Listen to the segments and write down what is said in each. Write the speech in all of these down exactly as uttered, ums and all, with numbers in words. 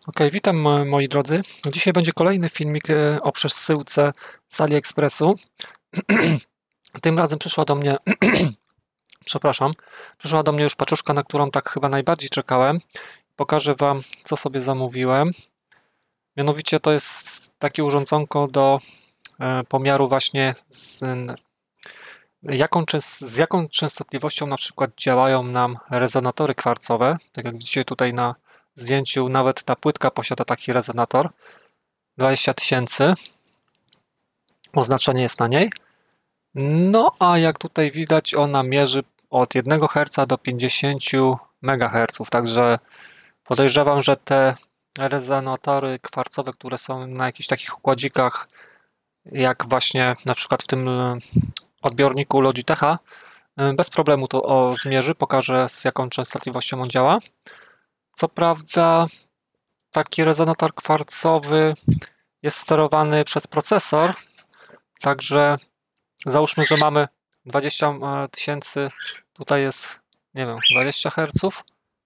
Ok, witam mo- moi drodzy. Dzisiaj będzie kolejny filmik e, o przesyłce z AliExpressu. Tym razem przyszła do mnie, przepraszam, przyszła do mnie już paczuszka, na którą tak chyba najbardziej czekałem. Pokażę Wam, co sobie zamówiłem. Mianowicie to jest takie urządzonko do e, pomiaru właśnie z, n- jaką, częs- z jaką częstotliwością na przykład działają nam rezonatory kwarcowe. Tak jak widzicie tutaj na zdjęciu, nawet ta płytka posiada taki rezonator. dwadzieścia tysięcy. Oznaczenie jest na niej. No a jak tutaj widać, ona mierzy od jednego herca do pięćdziesięciu megaherców, także podejrzewam, że te rezonatory kwarcowe, które są na jakichś takich układzikach, jak właśnie na przykład w tym odbiorniku Logitecha, bez problemu to o, zmierzy, pokaże z jaką częstotliwością on działa. Co prawda taki rezonator kwarcowy jest sterowany przez procesor, także załóżmy, że mamy dwadzieścia tysięcy, tutaj jest, nie wiem, dwadzieścia herców,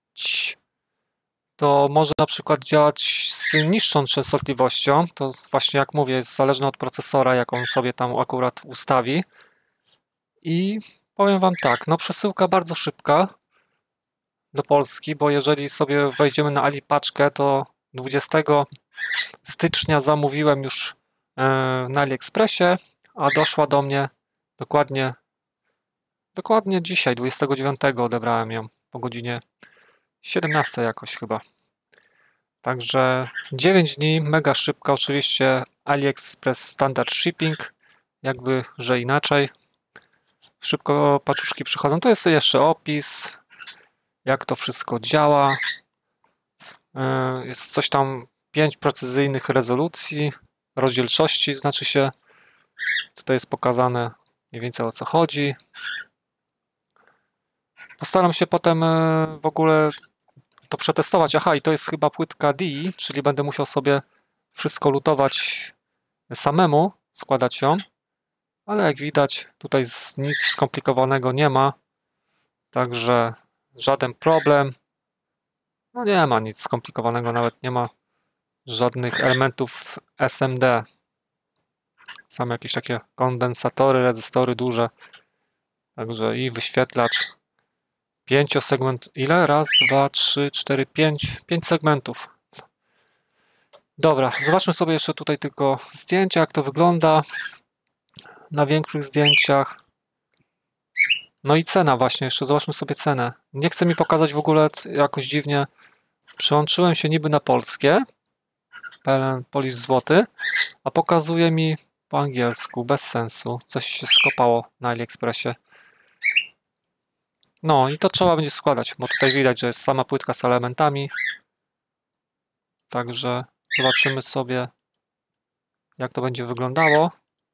to może na przykład działać z niższą częstotliwością. To właśnie, jak mówię, jest zależne od procesora, jak on sobie tam akurat ustawi. I powiem Wam tak, no przesyłka bardzo szybka do Polski, bo jeżeli sobie wejdziemy na AliPaczkę, to dwudziestego stycznia zamówiłem już na AliExpressie, a doszła do mnie dokładnie Dokładnie dzisiaj, dwudziestego dziewiątego odebrałem ją po godzinie siedemnastej jakoś chyba. Także dziewięć dni, mega szybka. Oczywiście AliExpress Standard Shipping, jakby, że inaczej. Szybko paczuszki przychodzą. To jest jeszcze opis, jak to wszystko działa. Jest coś tam, pięć precyzyjnych rezolucji, rozdzielczości, znaczy się. Tutaj jest pokazane mniej więcej o co chodzi. Postaram się potem w ogóle to przetestować. Aha, i to jest chyba płytka D, czyli będę musiał sobie wszystko lutować samemu, składać ją, ale jak widać tutaj nic skomplikowanego nie ma, także żaden problem. No nie ma nic skomplikowanego, nawet nie ma żadnych elementów S M D. Są jakieś takie kondensatory, rezystory duże, także i wyświetlacz. Pięciosegment, ile? Raz, dwa, trzy, cztery, pięć, pięć segmentów. Dobra, zobaczmy sobie jeszcze tutaj tylko zdjęcia, jak to wygląda na większych zdjęciach. No i cena właśnie, jeszcze zobaczmy sobie cenę. Nie chce mi pokazać w ogóle jakoś dziwnie. Przełączyłem się niby na polskie, P L N Polish złoty, a pokazuje mi po angielsku, bez sensu. Coś się skopało na AliExpressie. No i to trzeba będzie składać, bo tutaj widać, że jest sama płytka z elementami. Także zobaczymy sobie, jak to będzie wyglądało.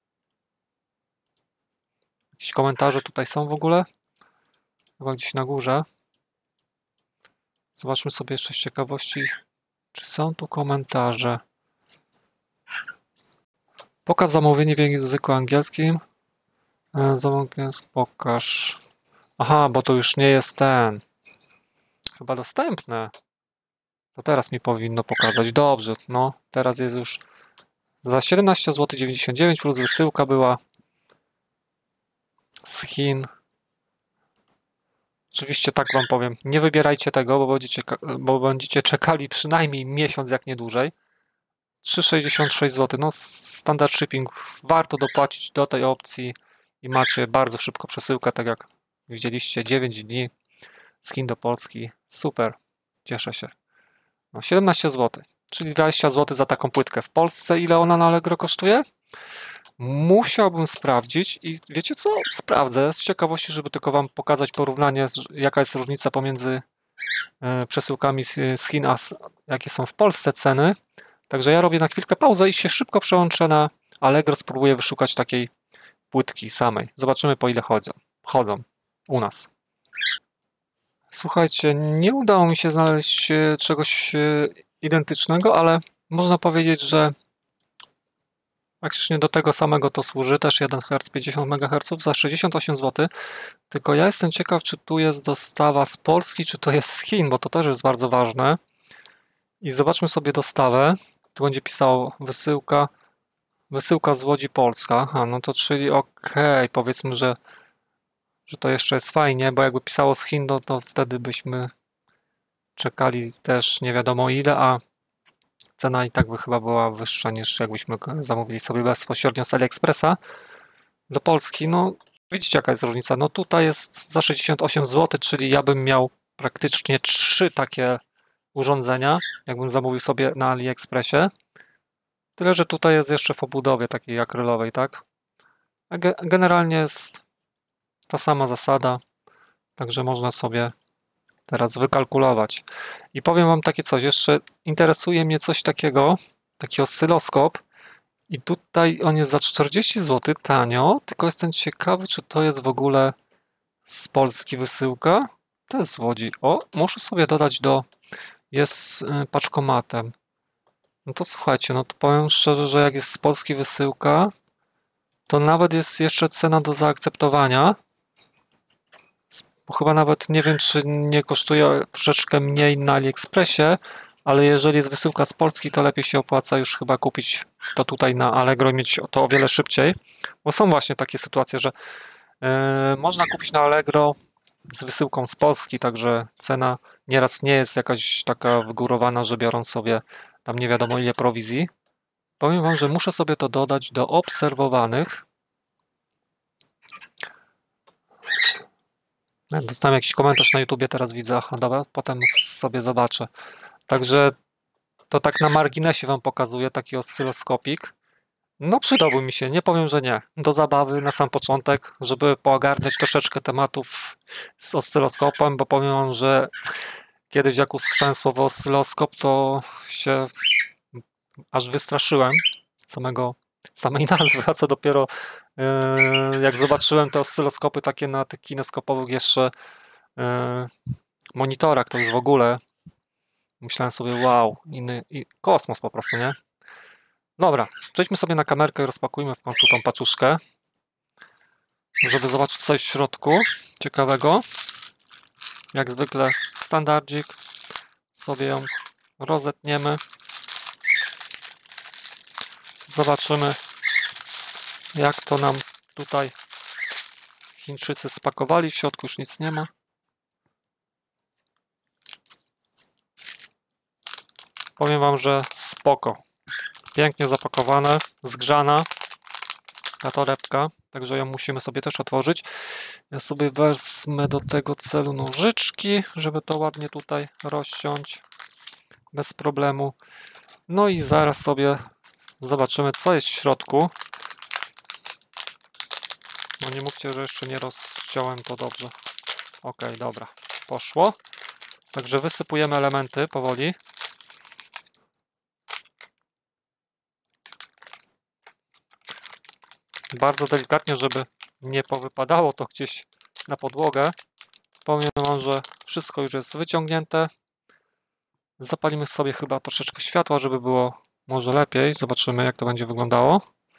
Jakieś komentarze tutaj są w ogóle? Chyba gdzieś na górze. Zobaczmy sobie jeszcze z ciekawości, czy są tu komentarze. Pokaż zamówienie w języku angielskim. Zamówienie, pokaż. Aha, bo to już nie jest ten. Chyba dostępne. To teraz mi powinno pokazać. Dobrze, no teraz jest już za siedemnaście złotych dziewięćdziesiąt dziewięć plus wysyłka była z Chin. Oczywiście tak Wam powiem, nie wybierajcie tego, bo będziecie, bo będziecie czekali przynajmniej miesiąc, jak nie dłużej. trzy sześćdziesiąt sześć złotych, no standard shipping, warto dopłacić do tej opcji i macie bardzo szybko przesyłkę, tak jak widzieliście, dziewięć dni z Chin do Polski, super, cieszę się. No siedemnaście złotych, czyli dwadzieścia złotych za taką płytkę. W Polsce ile ona na Allegro kosztuje? Musiałbym sprawdzić i wiecie co? Sprawdzę z ciekawości, żeby tylko Wam pokazać porównanie, jaka jest różnica pomiędzy przesyłkami z Chin, a jakie są w Polsce ceny. Także ja robię na chwilkę pauzę i się szybko przełączę na Allegro, spróbuję wyszukać takiej płytki samej. Zobaczymy, po ile chodzą, chodzą u nas. Słuchajcie, nie udało mi się znaleźć czegoś identycznego, ale można powiedzieć, że praktycznie do tego samego to służy, też jeden herc, pięćdziesiąt megaherców za sześćdziesiąt osiem złotych. Tylko ja jestem ciekaw, czy tu jest dostawa z Polski, czy to jest z Chin, bo to też jest bardzo ważne. I zobaczmy sobie dostawę. Tu będzie pisało wysyłka, wysyłka z Łodzi Polska. A no to czyli okej, okay. Powiedzmy, że, że to jeszcze jest fajnie, bo jakby pisało z Chin, no to wtedy byśmy czekali też nie wiadomo ile, a cena i tak by chyba była wyższa niż jakbyśmy zamówili sobie bezpośrednio z AliExpressa do Polski. No widzicie jaka jest różnica. No tutaj jest za sześćdziesiąt osiem złotych, czyli ja bym miał praktycznie trzy takie urządzenia, jakbym zamówił sobie na AliExpressie. Tyle, że tutaj jest jeszcze w obudowie takiej akrylowej, tak? A ge generalnie jest ta sama zasada, także można sobie teraz wykalkulować. I powiem wam takie coś, jeszcze interesuje mnie coś takiego, taki oscyloskop i tutaj on jest za czterdzieści złotych, tanio, tylko jestem ciekawy, czy to jest w ogóle z Polski wysyłka. To jest z Łodzi. O, muszę sobie dodać do, jest paczkomatem. No to słuchajcie, no to powiem szczerze, że jak jest z Polski wysyłka, to nawet jest jeszcze cena do zaakceptowania. Bo chyba nawet nie wiem, czy nie kosztuje troszeczkę mniej na AliExpressie, ale jeżeli jest wysyłka z Polski, to lepiej się opłaca już chyba kupić to tutaj na Allegro i mieć to o wiele szybciej. Bo są właśnie takie sytuacje, że yy, można kupić na Allegro z wysyłką z Polski, także cena nieraz nie jest jakaś taka wygórowana, że biorą sobie tam nie wiadomo ile prowizji. Powiem wam, że muszę sobie to dodać do obserwowanych. Dostałem jakiś komentarz na YouTubie, teraz widzę, aha, dobra, potem sobie zobaczę. Także to tak na marginesie wam pokazuję, taki oscyloskopik. No przydałby mi się, nie powiem, że nie. Do zabawy na sam początek, żeby poogarniać troszeczkę tematów z oscyloskopem, bo powiem wam, że kiedyś jak usłyszałem słowo oscyloskop, to się aż wystraszyłem samego, samej nazwy, a co dopiero yy, jak zobaczyłem te oscyloskopy takie na tych kineskopowych jeszcze yy, monitorach, to już w ogóle myślałem sobie wow, inny, i kosmos po prostu, nie? Dobra, przejdźmy sobie na kamerkę i rozpakujmy w końcu tą paczuszkę, żeby zobaczyć coś w środku ciekawego. Jak zwykle standardzik, sobie ją rozetniemy. Zobaczymy, jak to nam tutaj Chińczycy spakowali. W środku już nic nie ma. Powiem wam, że spoko. Pięknie zapakowane, zgrzana ta torebka, także ją musimy sobie też otworzyć. Ja sobie wezmę do tego celu nożyczki, żeby to ładnie tutaj rozciąć bez problemu. No i zaraz sobie zobaczymy, co jest w środku. No nie mówcie, że jeszcze nie rozciąłem to dobrze. Ok, dobra, poszło. Także wysypujemy elementy powoli. Bardzo delikatnie, żeby nie powypadało to gdzieś na podłogę. Powiem wam, że wszystko już jest wyciągnięte. Zapalimy sobie chyba troszeczkę światła, żeby było może lepiej. Zobaczymy, jak to będzie wyglądało.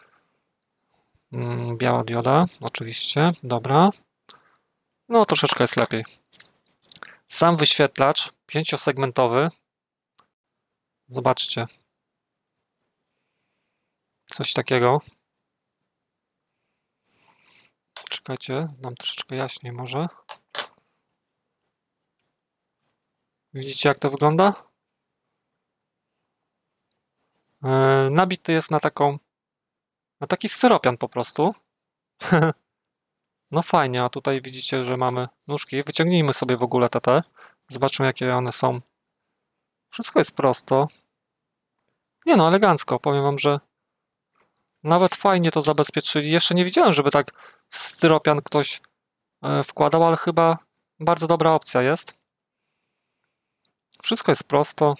Biała dioda, oczywiście. Dobra. No, troszeczkę jest lepiej. Sam wyświetlacz pięciosegmentowy. Zobaczcie. Coś takiego. Czekajcie, dam troszeczkę jaśniej może. Widzicie, jak to wygląda? Yy, nabity jest na taką, na taki styropian po prostu. No fajnie, a tutaj widzicie, że mamy nóżki. Wyciągnijmy sobie w ogóle te te. Zobaczmy, jakie one są. Wszystko jest prosto. Nie no, elegancko. Powiem wam, że nawet fajnie to zabezpieczyli. Jeszcze nie widziałem, żeby tak w styropian ktoś wkładał, ale chyba bardzo dobra opcja jest. Wszystko jest prosto.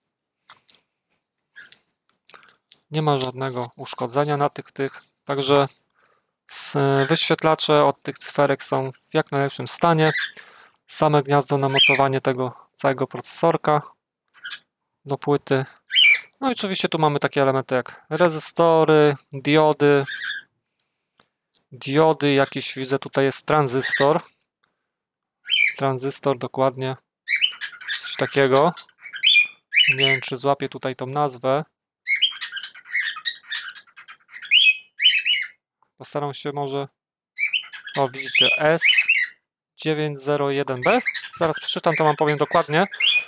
Nie ma żadnego uszkodzenia na tych tych. Także wyświetlacze od tych cyferek są w jak najlepszym stanie. Same gniazdo na mocowanie tego całego procesorka do płyty. No i oczywiście tu mamy takie elementy jak rezystory, diody. Diody, jakiś widzę tutaj jest tranzystor. Tranzystor dokładnie. Coś takiego. Nie wiem, czy złapię tutaj tą nazwę. Postaram się może... O, widzicie, S dziewięć zero jeden B. Zaraz przeczytam, to wam powiem dokładnie.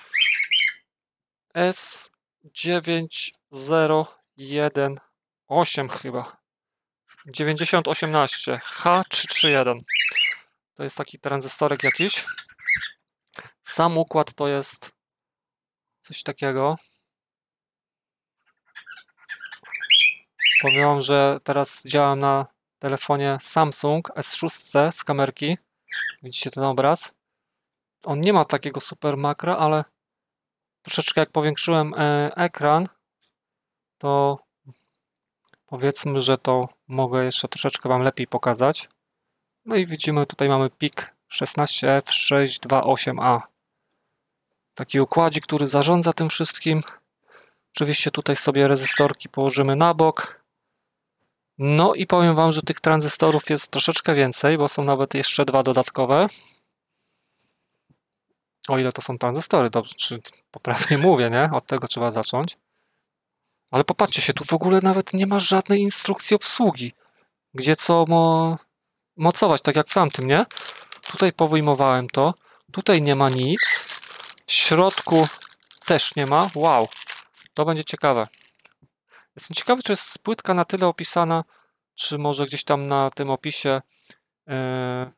S dziewięć zero jeden osiem chyba. dziewięćdziesiąt osiemnaście H trzysta trzydzieści jeden. To jest taki tranzystorek jakiś. Sam układ to jest coś takiego. Powiem wam, że teraz działam na telefonie Samsung S sześć z kamerki. Widzicie ten obraz? On nie ma takiego super makra, ale troszeczkę jak powiększyłem ekran, to powiedzmy, że to mogę jeszcze troszeczkę wam lepiej pokazać. No i widzimy, tutaj mamy pik szesnaście F sześć dwa osiem A. Taki układzik, który zarządza tym wszystkim. Oczywiście tutaj sobie rezystorki położymy na bok. No i powiem wam, że tych tranzystorów jest troszeczkę więcej, bo są nawet jeszcze dwa dodatkowe. O ile to są tranzystory, dobrze, czy poprawnie mówię, nie? Od tego trzeba zacząć. Ale popatrzcie się, tu w ogóle nawet nie ma żadnej instrukcji obsługi. Gdzie co mo mocować, tak jak w tamtym, nie? Tutaj powyjmowałem to. Tutaj nie ma nic. W środku też nie ma. Wow, to będzie ciekawe. Jestem ciekawy, czy jest płytka na tyle opisana, czy może gdzieś tam na tym opisie yy,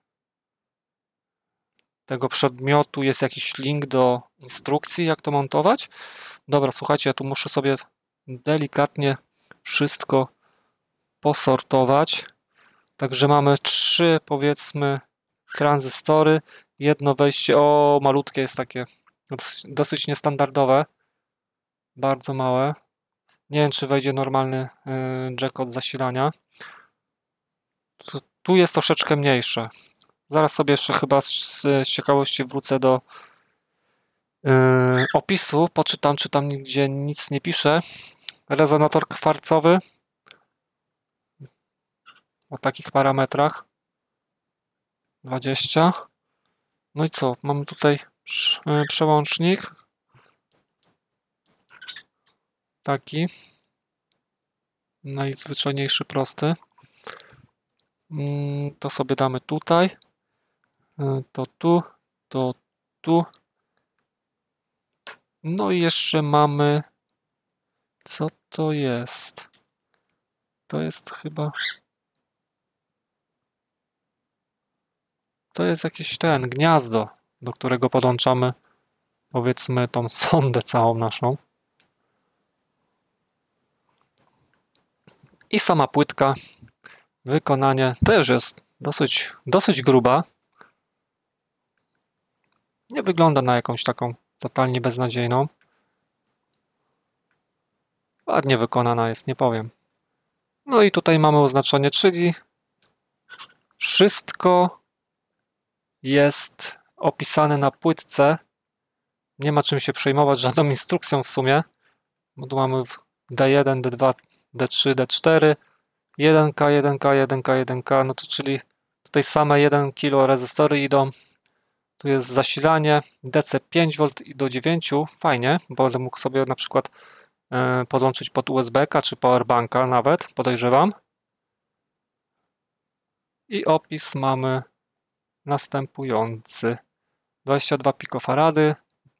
tego przedmiotu jest jakiś link do instrukcji, jak to montować. Dobra, słuchajcie, ja tu muszę sobie delikatnie wszystko posortować. Także mamy trzy, powiedzmy, tranzystory, jedno wejście, o, malutkie jest takie, dosyć, dosyć niestandardowe, bardzo małe. Nie wiem, czy wejdzie normalny y, jack od zasilania. Tu, tu jest troszeczkę mniejsze. Zaraz sobie jeszcze chyba z, z ciekawości wrócę do y, opisu, poczytam, czy tam nigdzie nic nie pisze. Rezonator kwarcowy o takich parametrach dwadzieścia. No i co? Mamy tutaj przełącznik taki najzwyczajniejszy, prosty. To sobie damy tutaj, to tu, to tu. No i jeszcze mamy, co to jest? To jest chyba, to jest jakieś ten gniazdo, do którego podłączamy, powiedzmy, tą sondę całą naszą. I sama płytka, wykonanie też jest dosyć, dosyć gruba. Nie wygląda na jakąś taką totalnie beznadziejną. Ładnie wykonana jest, nie powiem. No i tutaj mamy oznaczenie, czyli wszystko jest opisane na płytce. Nie ma czym się przejmować, żadną instrukcją w sumie. Bo tu mamy D jeden, D dwa, D trzy, D cztery, jeden K, jeden K, jeden K, jeden K, no to czyli tutaj same jeden kilo rezystory idą. Tu jest zasilanie D C pięć V i do dziewięciu, fajnie, bo będę mógł sobie na przykład podłączyć pod U S B ka czy powerbanka nawet, podejrzewam. I opis mamy następujący. dwadzieścia dwa pikofarady.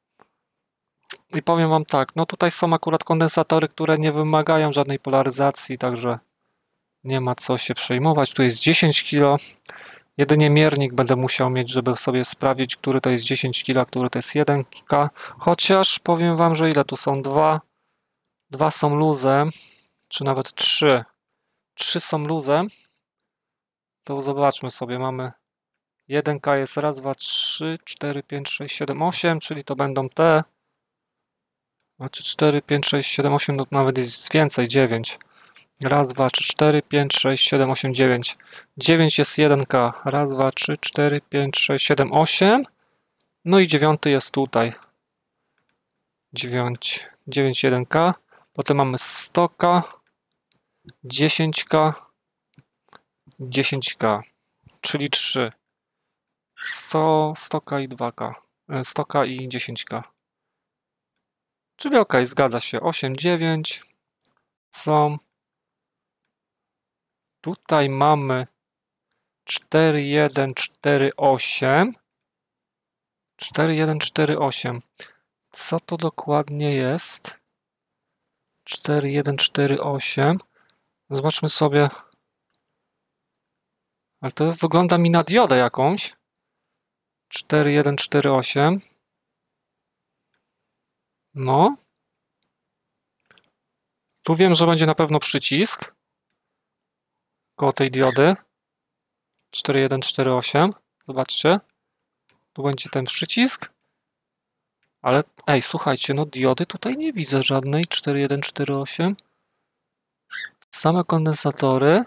I powiem wam tak, no tutaj są akurat kondensatory, które nie wymagają żadnej polaryzacji, także nie ma co się przejmować. Tu jest dziesięć kilo. Jedynie miernik będę musiał mieć, żeby sobie sprawdzić, który to jest dziesięć kilo, a który to jest jeden K. Chociaż powiem wam, że ile tu są? Dwa. Dwa są luzem, czy nawet trzy. Trzy są luzem. To zobaczmy sobie, mamy jeden K jest raz, dwa, trzy, cztery, pięć, sześć, siedem, osiem, czyli to będą te. Znaczy cztery, pięć, sześć, siedem, osiem, no nawet jest więcej, dziewięć. Raz, dwa, trzy, cztery, pięć, sześć, siedem, osiem, dziewięć. dziewięć jest jeden K. Raz, dwa, trzy, cztery, pięć, sześć, siedem, osiem. No i dziewiąty jest tutaj. dziewięć, dziewięć, jeden K. Potem mamy sto K, dziesięć K, dziesięć K, czyli trzy. sto, sto K i dwa K. sto K i dziesięć K. Czyli ok, zgadza się. osiem, dziewięć są. Tutaj mamy cztery, jeden, cztery, osiem. cztery, jeden, cztery, osiem. Co to dokładnie jest? cztery, jeden, cztery, osiem. Zobaczmy sobie. Ale to wygląda mi na diodę jakąś. cztery, jeden, cztery, osiem. No. Tu wiem, że będzie na pewno przycisk koło tej diody. cztery, jeden, cztery, osiem. Zobaczcie. Tu będzie ten przycisk. Ale ej, słuchajcie, no diody tutaj nie widzę żadnej. cztery, jeden, cztery, osiem. Same kondensatory.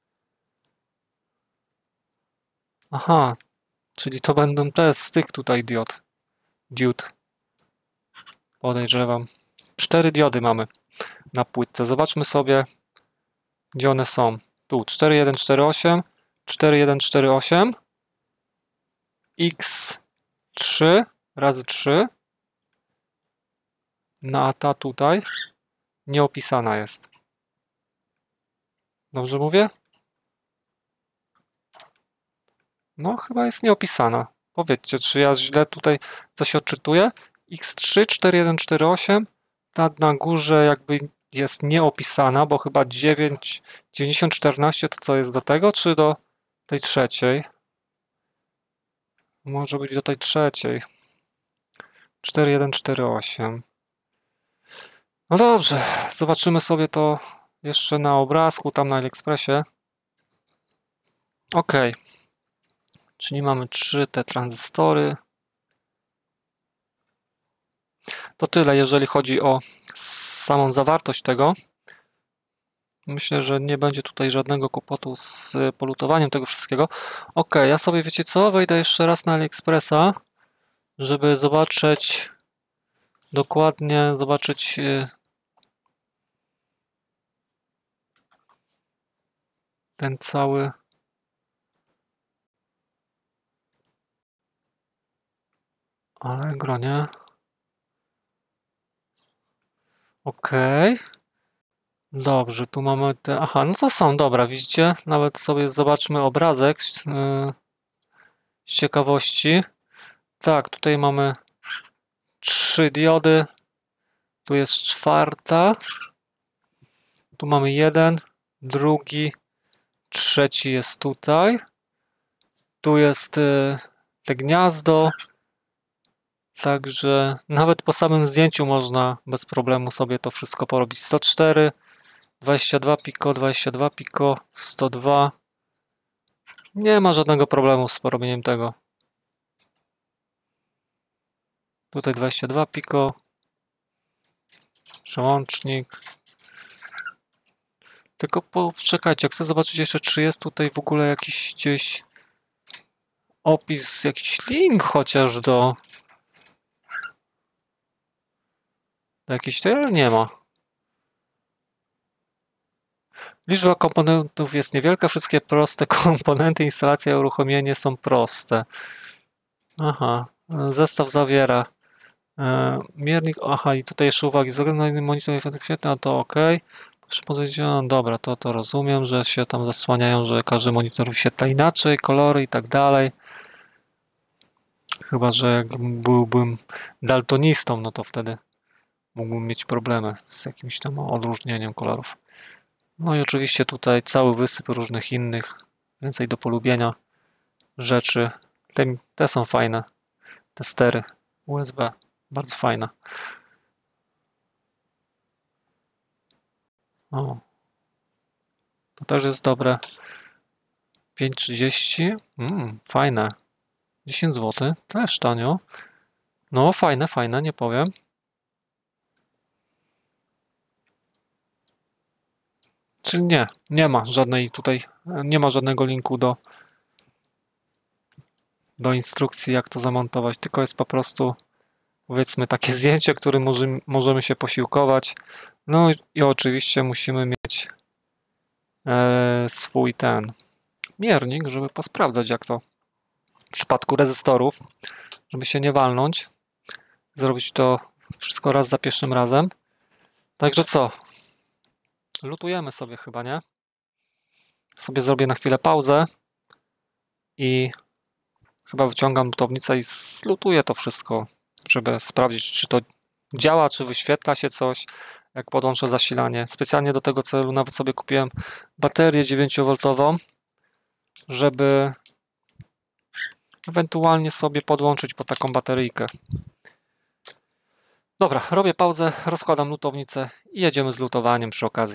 Aha, czyli to będą te z tych tutaj diod. Diod. Podejrzewam. Cztery diody mamy na płytce. Zobaczmy sobie, gdzie one są. Tu cztery, jeden, cztery, osiem, cztery, jeden, cztery, osiem, X trzy razy trzy, no a ta tutaj nieopisana jest. Dobrze mówię? No chyba jest nieopisana. Powiedzcie, czy ja źle tutaj coś odczytuję? X trzy, cztery, jeden, cztery, osiem, ta na górze jakby jest nieopisana, bo chyba dziewięć, dziewięćdziesiąt, czternaście to co jest do tego, czy do tej trzeciej? Może być do tej trzeciej. cztery, jeden, cztery, osiem. No dobrze, zobaczymy sobie to jeszcze na obrazku, tam na AliExpressie. Ok. Czyli mamy trzy te tranzystory. To tyle, jeżeli chodzi o samą zawartość tego. Myślę, że nie będzie tutaj żadnego kłopotu z polutowaniem tego wszystkiego. Ok, ja sobie, wiecie co, wejdę jeszcze raz na AliExpressa, żeby zobaczyć dokładnie, zobaczyć ten cały Allegro, nie? Ok. Dobrze, tu mamy te... Aha, no to są, dobra, widzicie? Nawet sobie zobaczmy obrazek z, yy, z ciekawości. Tak, tutaj mamy trzy diody. Tu jest czwarta. Tu mamy jeden, drugi, trzeci jest tutaj. Tu jest yy, te gniazdo. Także nawet po samym zdjęciu można bez problemu sobie to wszystko porobić. sto cztery, dwadzieścia dwa piko, dwadzieścia dwa piko, sto dwa. Nie ma żadnego problemu z porobieniem tego. Tutaj dwadzieścia dwa piko. Przełącznik. Tylko poczekajcie, chcę zobaczyć jeszcze, czy jest tutaj w ogóle jakiś gdzieś opis, jakiś link chociaż do, do jakiejś tej, ale nie ma. Liczba komponentów jest niewielka, wszystkie proste komponenty, instalacja i uruchomienie są proste. Aha, zestaw zawiera e, miernik, aha i tutaj jeszcze uwagi, z oglądu na monitor świetny, a to ok. Proszę powiedzieć, no dobra, to, to rozumiem, że się tam zasłaniają, że każdy monitor wyświetla inaczej, kolory i tak dalej. Chyba że jak byłbym daltonistą, no to wtedy mógłbym mieć problemy z jakimś tam odróżnieniem kolorów. No i oczywiście tutaj cały wysyp różnych innych, więcej do polubienia rzeczy. Te, te są fajne, te stery U S B, bardzo fajne. O, to też jest dobre. pięć trzydzieści, mm, fajne. dziesięć złotych, też tanio. No fajne, fajne, nie powiem. Czyli nie, nie ma żadnej tutaj, nie ma żadnego linku do do instrukcji, jak to zamontować, tylko jest po prostu, powiedzmy, takie zdjęcie, którym możemy, możemy się posiłkować. No i, i oczywiście musimy mieć e, swój ten miernik, żeby posprawdzać, jak to w przypadku rezystorów, żeby się nie walnąć, zrobić to Wszystko raz za pierwszym razem. Także co? Lutujemy sobie chyba, nie? Sobie zrobię na chwilę pauzę i chyba wyciągam lutownicę i zlutuję to wszystko, żeby sprawdzić, czy to działa, czy wyświetla się coś, jak podłączę zasilanie. Specjalnie do tego celu nawet sobie kupiłem baterię dziewięciowoltową, żeby ewentualnie sobie podłączyć po taką bateryjkę. Dobra, robię pauzę, rozkładam lutownicę i jedziemy z lutowaniem przy okazji.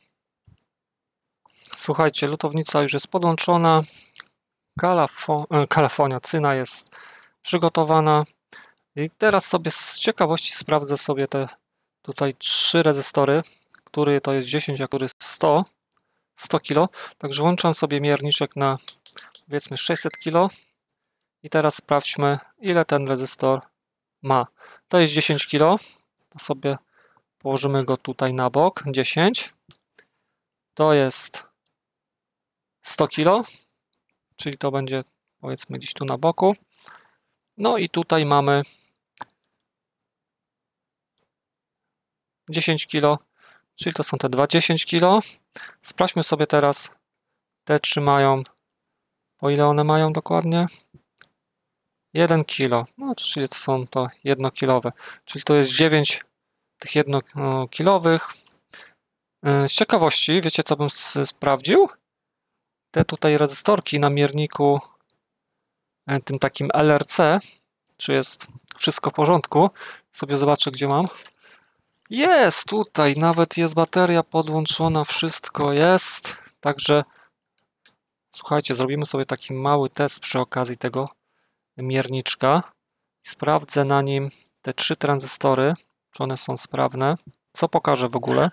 Słuchajcie, lutownica już jest podłączona, kalafo, kalafonia, cyna jest przygotowana i teraz sobie z ciekawości sprawdzę sobie te tutaj trzy rezystory, który to jest dziesięć, a który sto, sto kilo. Także włączam sobie mierniczek na powiedzmy sześćset kilo i teraz sprawdźmy, ile ten rezystor ma. To jest dziesięć kilo, to sobie położymy go tutaj na bok, dziesięć. To jest sto kilo, czyli to będzie powiedzmy gdzieś tu na boku. No i tutaj mamy dziesięć kilo, czyli to są te dwa dziesięć kilo. Sprawdźmy sobie teraz, te trzymają, po ile one mają dokładnie? jeden kilo, no czyli są to jednokilowe, czyli to jest dziewięć tych jednokilowych. Z ciekawości, wiecie co bym sprawdził? Te tutaj rezystorki na mierniku tym takim L R C, czy jest wszystko w porządku. Sobie zobaczę, gdzie mam. Jest tutaj, nawet jest bateria podłączona, wszystko jest. Także słuchajcie, zrobimy sobie taki mały test przy okazji tego mierniczka. Sprawdzę na nim te trzy tranzystory, czy one są sprawne. Co pokażę w ogóle?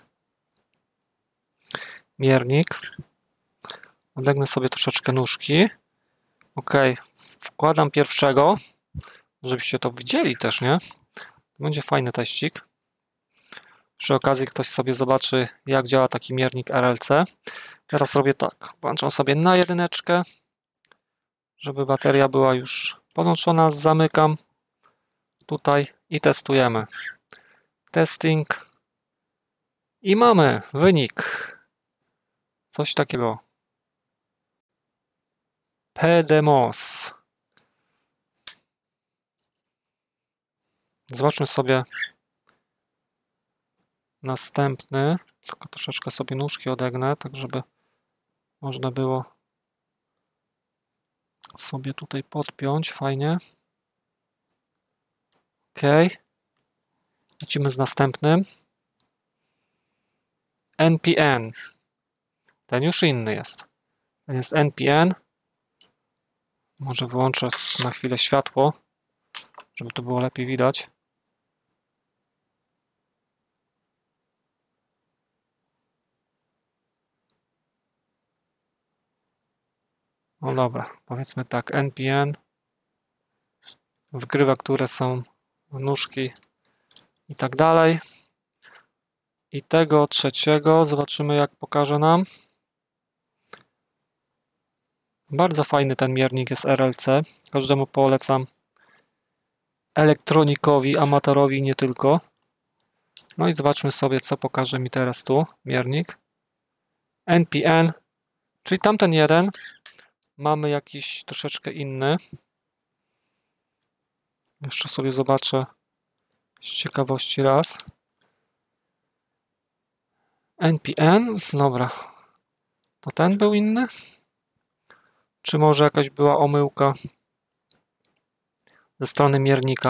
Miernik. Odlegnę sobie troszeczkę nóżki. Ok, wkładam pierwszego, żebyście to widzieli też, nie? To będzie fajny teścik. Przy okazji ktoś sobie zobaczy, jak działa taki miernik R L C. Teraz robię tak, włączam sobie na jedyneczkę, żeby bateria była już podłączona, zamykam tutaj i testujemy. Testing i mamy wynik. Coś takiego. P D M O S. Zobaczmy sobie następny. Tylko troszeczkę sobie nóżki odegnę, tak żeby można było sobie tutaj podpiąć. Fajnie. Ok. Lecimy z następnym. N P N. Ten już inny jest. Ten jest N P N. Może wyłączę na chwilę światło, żeby to było lepiej widać. No dobra, powiedzmy tak, N P N wgrywa, które są nóżki i tak dalej. I tego trzeciego zobaczymy, jak pokaże nam. Bardzo fajny ten miernik jest R L C. Każdemu polecam. Elektronikowi, amatorowi nie tylko. No i zobaczmy sobie, co pokaże mi teraz tu miernik. N P N, czyli tamten jeden. Mamy jakiś troszeczkę inny. Jeszcze sobie zobaczę z ciekawości raz. N P N, dobra. To ten był inny? Czy może jakaś była omyłka ze strony miernika?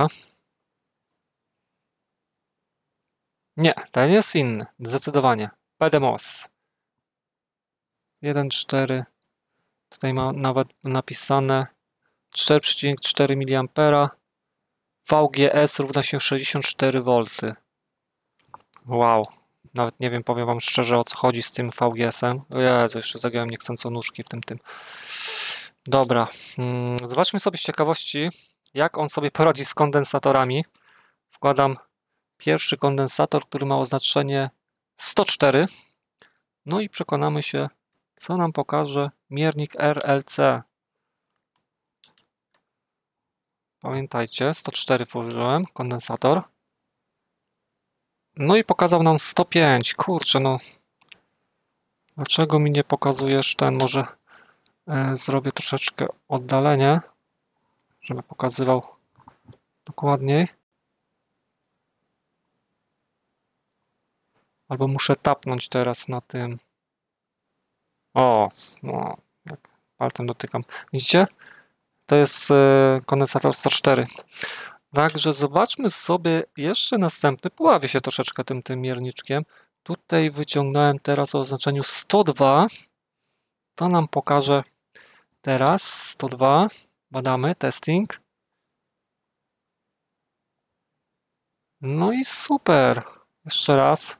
Nie, ten jest inny, zdecydowanie. P D M O S. jeden przecinek cztery. Tutaj ma nawet napisane cztery przecinek cztery miliamperów. V G S równa się sześćdziesiąt cztery wolty. Wow. Nawet nie wiem, powiem wam szczerze, o co chodzi z tym V G S-em. O Jezu, jeszcze zagiąłem niechcąco nóżki w tym tym. Dobra. Zobaczmy sobie z ciekawości, jak on sobie poradzi z kondensatorami. Wkładam pierwszy kondensator, który ma oznaczenie sto cztery. No i przekonamy się, co nam pokaże miernik R L C. Pamiętajcie, sto cztery włożyłem kondensator. No i pokazał nam sto pięć. Kurczę, no. Dlaczego mi nie pokazujesz ten? Może e, zrobię troszeczkę oddalenie, żeby pokazywał dokładniej. Albo muszę tapnąć teraz na tym. O, no, jak palcem dotykam. Widzicie? To jest e, kondensator sto cztery. Także zobaczmy sobie jeszcze następny. Pobawię się troszeczkę tym, tym mierniczkiem. Tutaj wyciągnąłem teraz o oznaczeniu sto dwa. To nam pokaże teraz sto dwa. Badamy, testing. No i super. Jeszcze raz.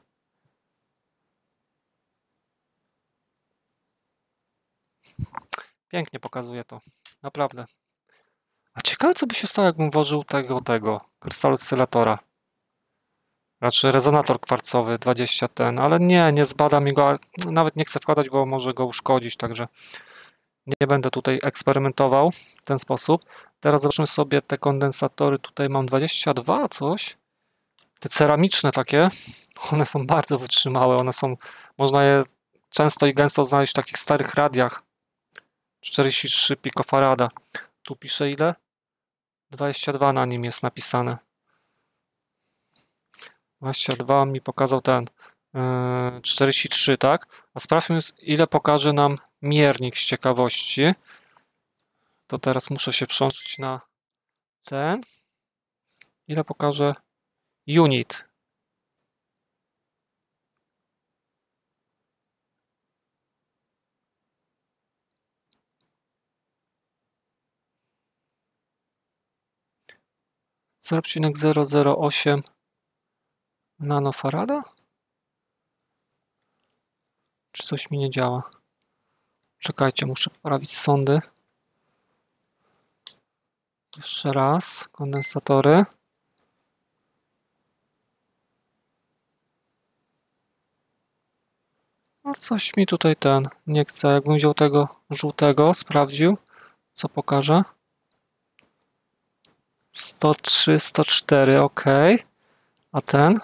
Pięknie pokazuje to. Naprawdę. A ciekawe, co by się stało, jakbym włożył tego, tego, krystalu oscylatora. Raczej rezonator kwarcowy dwadzieścia ten, ale nie, nie zbadam go, nawet nie chcę wkładać, bo może go uszkodzić, także nie będę tutaj eksperymentował w ten sposób. Teraz zobaczmy sobie te kondensatory, tutaj mam dwadzieścia dwa coś. Te ceramiczne takie, one są bardzo wytrzymałe, one są, można je często i gęsto znaleźć w takich starych radiach. czterdzieści trzy pikofarada. Tu pisze ile? dwadzieścia dwa na nim jest napisane. dwadzieścia dwa mi pokazał ten yy, czterdzieści trzy, tak? A sprawdźmy, ile pokaże nam miernik z ciekawości. To teraz muszę się przełączyć na ten. Ile pokaże unit? zero przecinek zero zero osiem nanofarada? Czy coś mi nie działa? Czekajcie, muszę poprawić sondy. Jeszcze raz, kondensatory. No coś mi tutaj ten nie chce. Jakbym wziął tego żółtego, sprawdził, co pokaże. sto trzy, sto cztery, ok. A ten?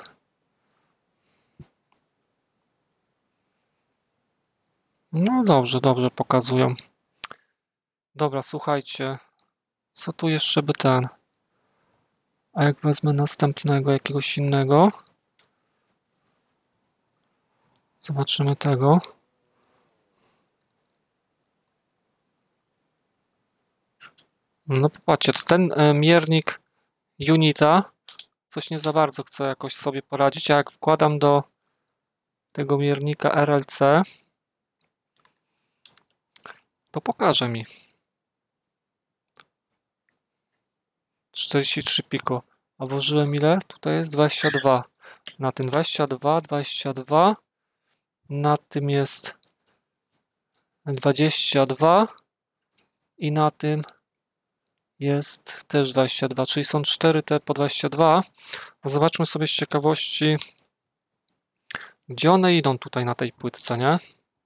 No dobrze, dobrze pokazują. Dobra, słuchajcie. Co tu jeszcze by ten? A jak wezmę następnego jakiegoś innego? Zobaczymy tego. No popatrzcie, to ten miernik unita coś nie za bardzo chce jakoś sobie poradzić, a jak wkładam do tego miernika R L C, to pokaże mi czterdzieści trzy piko, a włożyłem ile? Tutaj jest dwadzieścia dwa. Na tym dwadzieścia dwa, dwadzieścia dwa, na tym jest dwadzieścia dwa i na tym jest też dwadzieścia dwa, czyli są cztery te po dwadzieścia dwa. Zobaczmy sobie z ciekawości, gdzie one idą tutaj na tej płytce, nie?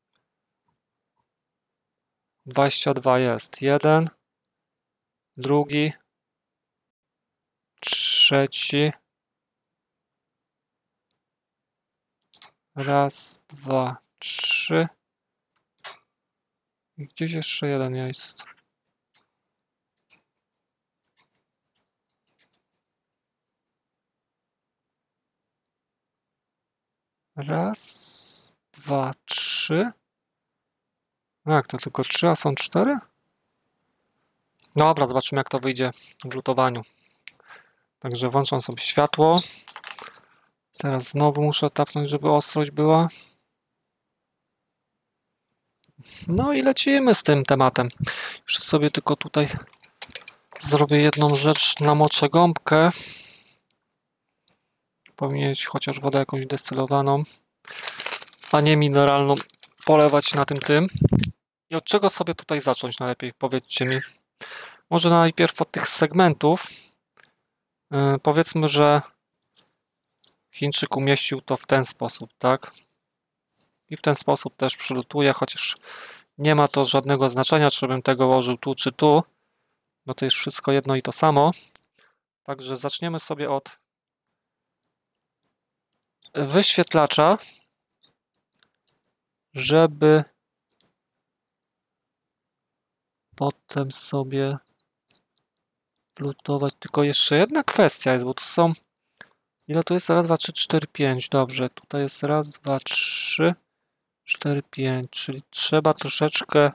dwadzieścia dwa jest. Jeden, drugi, trzeci. Raz, dwa, trzy. I gdzieś jeszcze jeden jest. Raz, dwa, trzy. No jak to tylko trzy, a są cztery? Dobra, zobaczymy jak to wyjdzie w lutowaniu. Także włączam sobie światło. Teraz znowu muszę tapnąć, żeby ostrość była. No i lecimy z tym tematem. Jeszcze sobie tylko tutaj zrobię jedną rzecz, namoczę gąbkę. Powinien mieć chociaż wodę jakąś destylowaną, a nie mineralną, polewać na tym tym. I od czego sobie tutaj zacząć najlepiej? Powiedzcie mi. Może najpierw od tych segmentów. Yy, powiedzmy, że Chińczyk umieścił to w ten sposób, tak? I w ten sposób też przylutuje, chociaż nie ma to żadnego znaczenia, czy bym tego łożył tu, czy tu, bo to jest wszystko jedno i to samo. Także zaczniemy sobie od wyświetlacza, żeby potem sobie lutować. Tylko jeszcze jedna kwestia jest, bo tu są... Ile tu jest? Raz, dwa, trzy, cztery, pięć. Dobrze, tutaj jest raz, dwa, trzy, cztery, pięć, czyli trzeba troszeczkę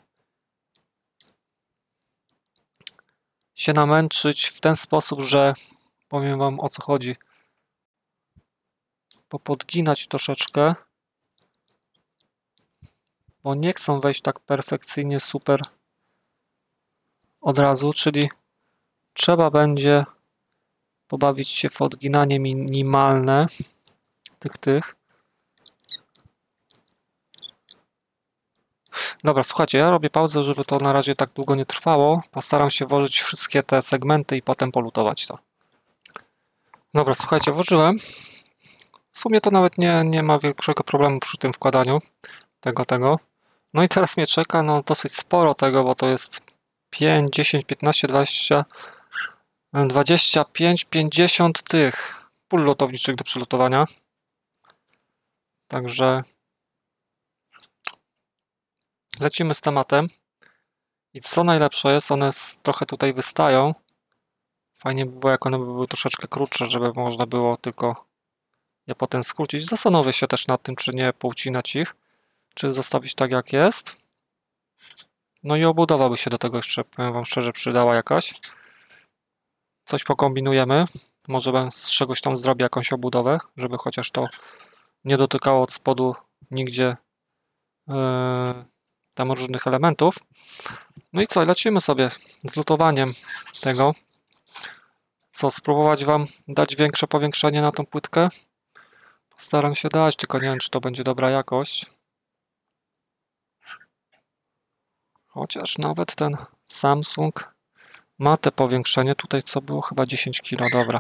się namęczyć w ten sposób, że powiem wam, o co chodzi. Popodginać troszeczkę, bo nie chcą wejść tak perfekcyjnie super od razu, czyli trzeba będzie pobawić się w odginanie minimalne tych tych. Dobra, słuchajcie, ja robię pauzę, żeby to na razie tak długo nie trwało. Postaram się włożyć wszystkie te segmenty i potem polutować to. Dobra, słuchajcie, włożyłem. W sumie to nawet nie, nie ma większego problemu przy tym wkładaniu tego, tego. No i teraz mnie czeka no dosyć sporo tego, bo to jest pięć, dziesięć, piętnaście, dwadzieścia, dwadzieścia pięć, pięćdziesiąt tych pól lotowniczych do przylutowania. Także lecimy z tematem. I co najlepsze jest, one trochę tutaj wystają. Fajnie by było, jak one by były troszeczkę krótsze, żeby można było tylko je potem skrócić. Zastanowię się też nad tym, czy nie poucinać ich, czy zostawić tak, jak jest. No i obudowa by się do tego jeszcze, powiem wam szczerze, przydała jakaś. Coś pokombinujemy. Może z czegoś tam zrobię jakąś obudowę, żeby chociaż to nie dotykało od spodu nigdzie yy, tam różnych elementów. No i co, lecimy sobie z lutowaniem tego. Co, spróbować wam dać większe powiększenie na tą płytkę? Postaram się dać, tylko nie wiem, czy to będzie dobra jakość. Chociaż nawet ten Samsung ma te powiększenie. Tutaj co było? Chyba dziesięć kilo, dobra.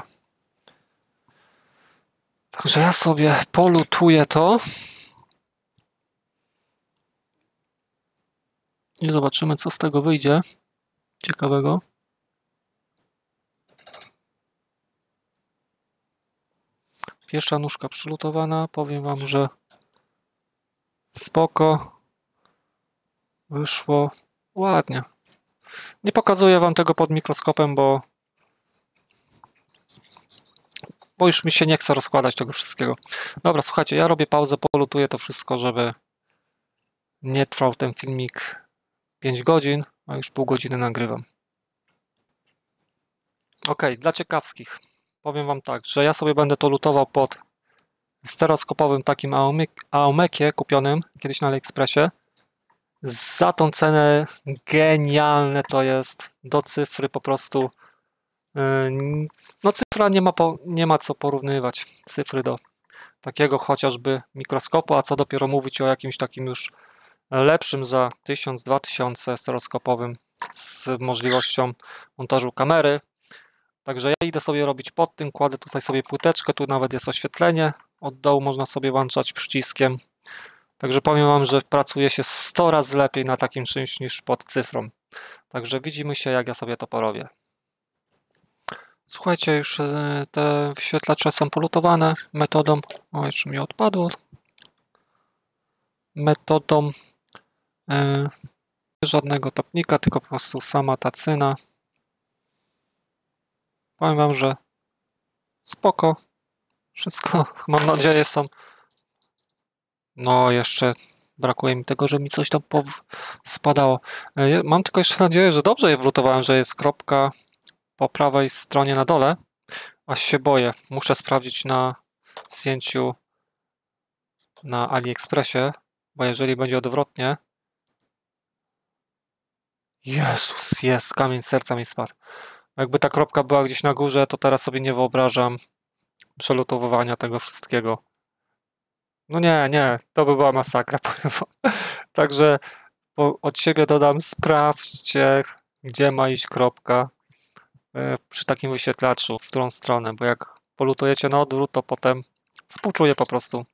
Także ja sobie polutuję to. I zobaczymy, co z tego wyjdzie ciekawego. Pierwsza nóżka przylutowana. Powiem wam, że spoko. Wyszło ładnie. Nie pokazuję wam tego pod mikroskopem, bo bo już mi się nie chce rozkładać tego wszystkiego. Dobra, słuchajcie, ja robię pauzę, polutuję to wszystko, żeby nie trwał ten filmik pięć godzin, a już pół godziny nagrywam. Ok, dla ciekawskich powiem wam tak, że ja sobie będę to lutował pod stereoskopowym takim Aomekie kupionym kiedyś na AliExpressie. Za tą cenę genialne to jest, do cyfry po prostu. No cyfra nie ma, po, nie ma co porównywać cyfry do takiego chociażby mikroskopu, a co dopiero mówić o jakimś takim już lepszym za tysiąc, dwa tysiące stereoskopowym z możliwością montażu kamery. Także ja idę sobie robić pod tym, kładę tutaj sobie płyteczkę, tu nawet jest oświetlenie, od dołu można sobie włączać przyciskiem. Także powiem wam, że pracuje się sto razy lepiej na takim czymś niż pod cyfrą. Także widzimy się, jak ja sobie to porobię. Słuchajcie, już te wyświetlacze są polutowane metodą, o jeszcze mi odpadło, metodą e, żadnego topnika, tylko po prostu sama ta cyna. Powiem wam, że spoko, wszystko, mam nadzieję, są. No jeszcze brakuje mi tego, że mi coś tam spadało. E, mam tylko jeszcze nadzieję, że dobrze je wlutowałem, że jest kropka po prawej stronie na dole, aż się boję. Muszę sprawdzić na zdjęciu na AliExpressie, bo jeżeli będzie odwrotnie... Jezus, jest, kamień serca mi spadł. Jakby ta kropka była gdzieś na górze, to teraz sobie nie wyobrażam przelutowywania tego wszystkiego. No nie, nie, to by była masakra. Także od siebie dodam, sprawdźcie, gdzie ma iść kropka przy takim wyświetlaczu, w którą stronę, bo jak polutujecie na odwrót, to potem współczuję po prostu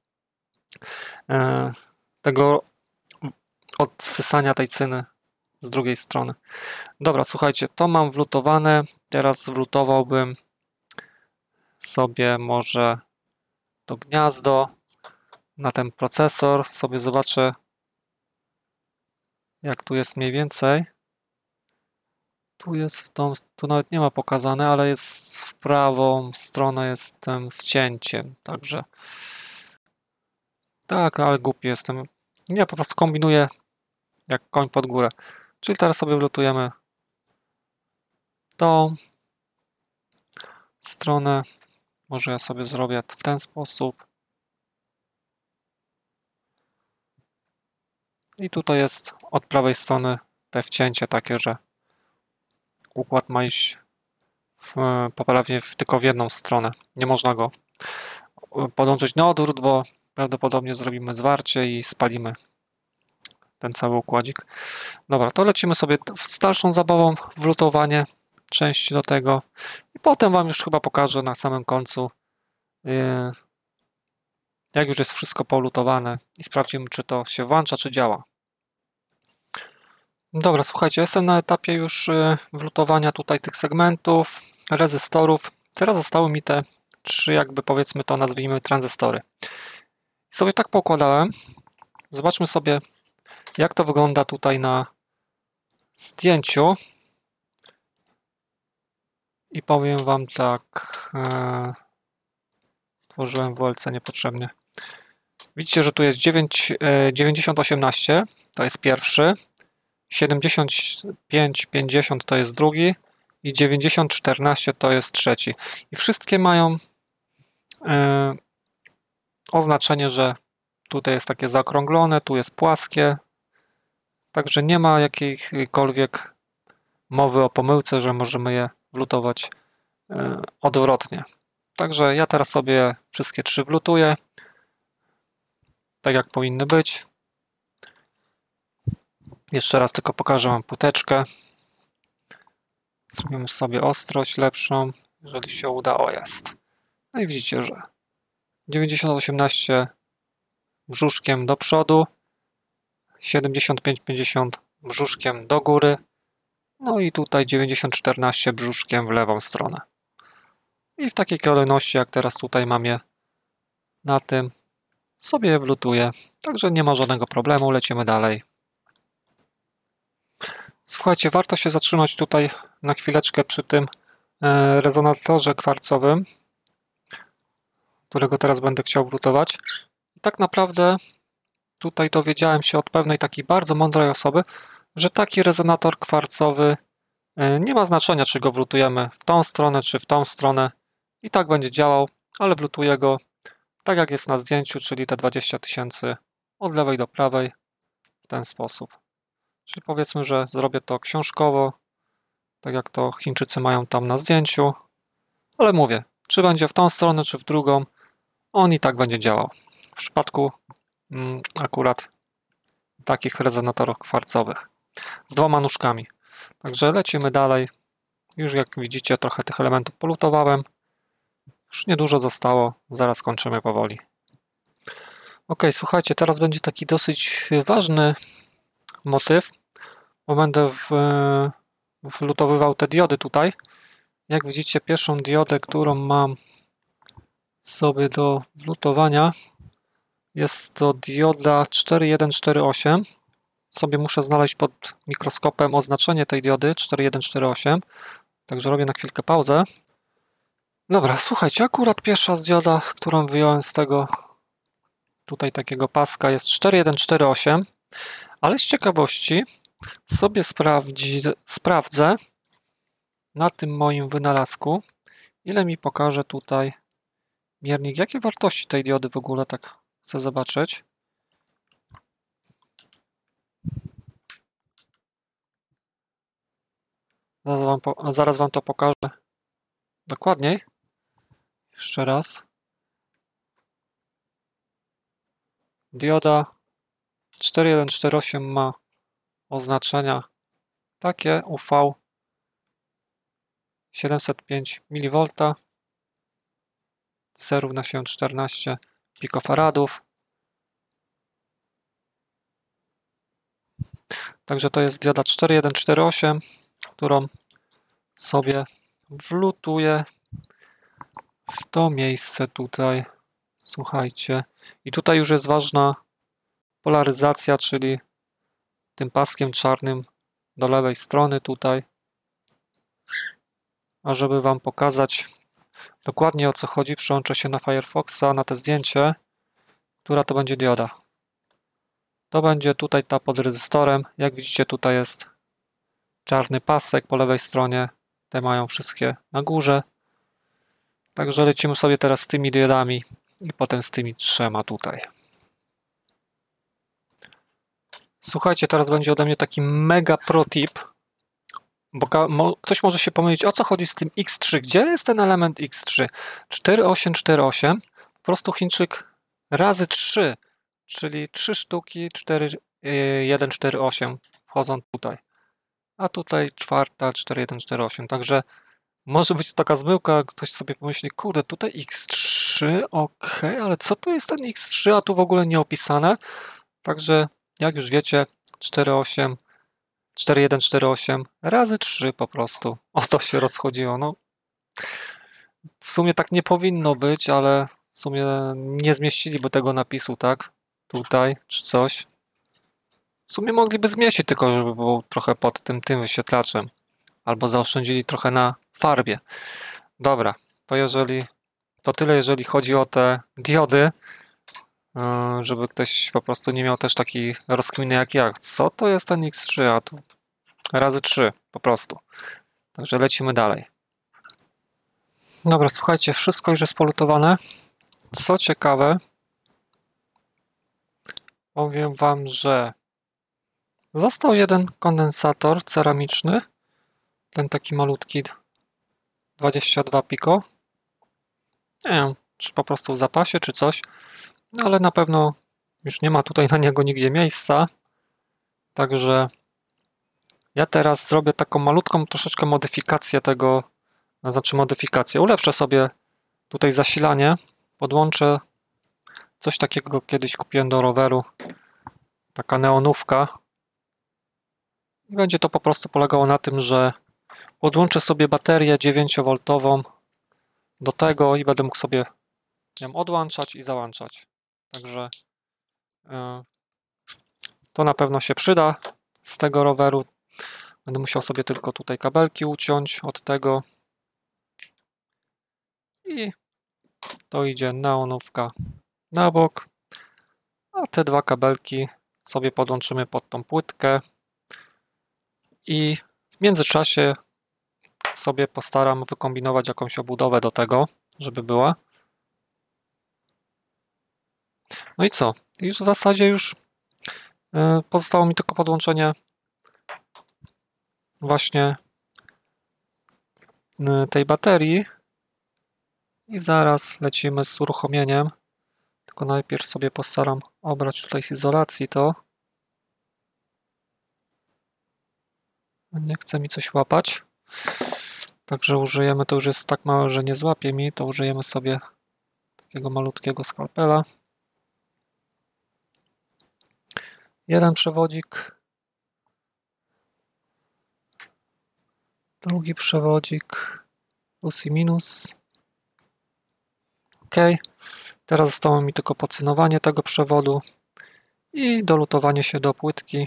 tego odsysania tej cyny z drugiej strony. Dobra, słuchajcie, to mam wlutowane. Teraz wlutowałbym sobie może to gniazdo. na ten procesor, sobie zobaczę, jak tu jest mniej więcej. Tu jest w tą, tu nawet nie ma pokazane, ale jest w prawą stronę jestem wcięciem, także tak, ale głupi jestem. Nie, po prostu kombinuję jak koń pod górę. Czyli teraz sobie wlutujemy tą stronę. Może ja sobie zrobię w ten sposób. I tutaj jest od prawej strony te wcięcie takie, że układ ma iść w, poprawnie w, tylko w jedną stronę. Nie można go podłączyć na odwrót, bo prawdopodobnie zrobimy zwarcie i spalimy ten cały układzik. Dobra, to lecimy sobie z dalszą zabawą w lutowanie części do tego i potem Wam już chyba pokażę na samym końcu, jak już jest wszystko polutowane i sprawdzimy, czy to się włącza, czy działa. Dobra, słuchajcie, jestem na etapie już wlutowania tutaj tych segmentów, rezystorów. Teraz zostały mi te trzy, jakby powiedzmy to nazwijmy tranzystory. I sobie tak poukładałem. Zobaczmy sobie, jak to wygląda tutaj na zdjęciu. I powiem Wam tak, e, tworzyłem W L C niepotrzebnie. Widzicie, że tu jest dziewięć, e, dziewięćdziesiąt osiemnaście, to jest pierwszy, siedemdziesiąt pięć pięćdziesiąt to jest drugi i dziewięćdziesiąt czternaście to jest trzeci. I wszystkie mają e, oznaczenie, że tutaj jest takie zaokrąglone, tu jest płaskie, także nie ma jakiejkolwiek mowy o pomyłce, że możemy je wlutować e, odwrotnie. Także ja teraz sobie wszystkie trzy wlutuję, tak jak powinny być. Jeszcze raz tylko pokażę Wam płyteczkę. Zrobimy sobie ostrość lepszą, jeżeli się uda. O, jest. No i widzicie, że dziewięćdziesiąt osiemnaście brzuszkiem do przodu, siedemdziesiąt pięć pięćdziesiąt brzuszkiem do góry, no i tutaj dziewięćdziesiąt czternaście brzuszkiem w lewą stronę. I w takiej kolejności, jak teraz tutaj mam je na tym, sobie je wlutuję. Także nie ma żadnego problemu, lecimy dalej. Słuchajcie, warto się zatrzymać tutaj na chwileczkę przy tym rezonatorze kwarcowym, którego teraz będę chciał wlutować. I tak naprawdę tutaj dowiedziałem się od pewnej takiej bardzo mądrej osoby, że taki rezonator kwarcowy nie ma znaczenia, czy go wlutujemy w tą stronę, czy w tą stronę. I tak będzie działał, ale wlutuję go tak jak jest na zdjęciu, czyli te dwadzieścia tysięcy od lewej do prawej w ten sposób. Czyli powiedzmy, że zrobię to książkowo, tak jak to Chińczycy mają tam na zdjęciu, ale mówię, czy będzie w tą stronę, czy w drugą, on i tak będzie działał. W przypadku mm, akurat takich rezonatorów kwarcowych z dwoma nóżkami. Także lecimy dalej. Już jak widzicie, trochę tych elementów polutowałem. Już niedużo zostało, zaraz kończymy powoli. Ok, słuchajcie, teraz będzie taki dosyć ważny motyw, bo będę w, wlutowywał te diody tutaj. Jak widzicie, pierwszą diodę, którą mam sobie do wlutowania, jest to dioda cztery jeden cztery osiem. Sobie muszę znaleźć pod mikroskopem oznaczenie tej diody cztery jeden cztery osiem, także robię na chwilkę pauzę. Dobra, słuchajcie, akurat pierwsza dioda, którą wyjąłem z tego tutaj takiego paska, jest cztery jeden cztery osiem, ale z ciekawości sobie sprawdzi, sprawdzę na tym moim wynalazku, ile mi pokaże tutaj miernik, jakie wartości tej diody w ogóle, tak chcę zobaczyć. Zaraz wam, po, zaraz wam to pokażę dokładniej. Jeszcze raz. Dioda cztery jeden cztery osiem ma oznaczenia takie U V siedemset pięć milivoltów, C równa się czternaście pikofaradów. Także to jest dioda cztery jeden cztery osiem, którą sobie wlutuję w to miejsce tutaj. Słuchajcie. I tutaj już jest ważna polaryzacja, czyli tym paskiem czarnym do lewej strony tutaj. A żeby Wam pokazać dokładnie o co chodzi, przełączę się na Firefoxa, na to zdjęcie, która to będzie dioda. To będzie tutaj ta pod rezystorem. Jak widzicie, tutaj jest czarny pasek po lewej stronie. Te mają wszystkie na górze. Także lecimy sobie teraz z tymi diodami i potem z tymi trzema tutaj. Słuchajcie, teraz będzie ode mnie taki mega pro tip, bo mo ktoś może się pomylić, o co chodzi z tym X trzy. Gdzie jest ten element X trzy? cztery osiem cztery osiem. Po prostu Chińczyk razy trzy, czyli trzy sztuki, cztery jeden cztery osiem wchodzą tutaj. A tutaj czwarta cztery jeden cztery osiem. Także może być taka zmyłka, ktoś sobie pomyśli, kurde, tutaj X trzy, ok, ale co to jest ten X trzy, a tu w ogóle nie opisane. Także jak już wiecie, cztery osiem, cztery jeden cztery osiem razy trzy po prostu. O to się rozchodziło. No, w sumie tak nie powinno być, ale w sumie nie zmieściliby tego napisu, tak? Tutaj, czy coś. W sumie mogliby zmieścić, tylko żeby było trochę pod tym, tym wyświetlaczem. Albo zaoszczędzili trochę na farbie. Dobra, to jeżeli to tyle, jeżeli chodzi o te diody, żeby ktoś po prostu nie miał też takiej rozkminy jak ja. Co to jest ten X trzy, a tu razy trzy po prostu. Także lecimy dalej. Dobra, słuchajcie, wszystko już jest polutowane. Co ciekawe, powiem Wam, że został jeden kondensator ceramiczny, ten taki malutki dwadzieścia dwa piko. Nie wiem, czy po prostu w zapasie, czy coś, ale na pewno już nie ma tutaj na niego nigdzie miejsca. Także ja teraz zrobię taką malutką troszeczkę modyfikację tego, znaczy modyfikację. Ulepszę sobie tutaj zasilanie, podłączę coś takiego, kiedyś kupiłem do roweru, taka neonówka. I będzie to po prostu polegało na tym, że podłączę sobie baterię dziewięciowoltową do tego i będę mógł sobie ją odłączać i załączać. Także yy, to na pewno się przyda z tego roweru. Będę musiał sobie tylko tutaj kabelki uciąć od tego. I to idzie neonówka na bok. A te dwa kabelki sobie podłączymy pod tą płytkę. I w międzyczasie sobie postaram wykombinować jakąś obudowę do tego, żeby była. No i co? Już w zasadzie już pozostało mi tylko podłączenie właśnie tej baterii i zaraz lecimy z uruchomieniem. Tylko najpierw sobie postaram obrać tutaj z izolacji to. Nie chce mi coś łapać. Także użyjemy, to już jest tak małe, że nie złapie mi, to użyjemy sobie takiego malutkiego skalpela. Jeden przewodzik. Drugi przewodzik. Plus i minus. OK. Teraz zostało mi tylko podsynowanie tego przewodu i dolutowanie się do płytki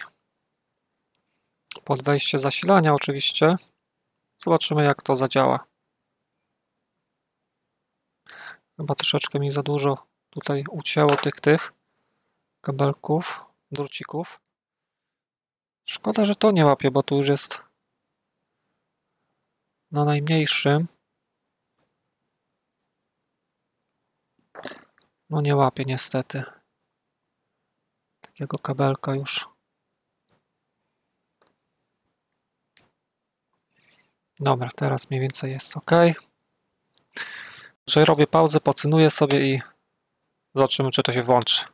pod wejście zasilania oczywiście. Zobaczymy, jak to zadziała. Chyba troszeczkę mi za dużo tutaj ucięło tych tych kabelków, drucików. Szkoda, że to nie łapie, bo tu już jest na najmniejszym. No nie łapie niestety takiego kabelka już. Dobra, teraz mniej więcej jest OK. Że robię pauzę, pocynuję sobie i zobaczymy, czy to się włączy.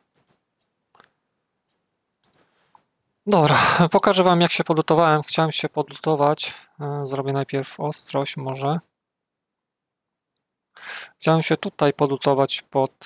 Dobra, pokażę Wam, jak się podlutowałem. Chciałem się podlutować. Zrobię najpierw ostrość może. Chciałem się tutaj podlutować pod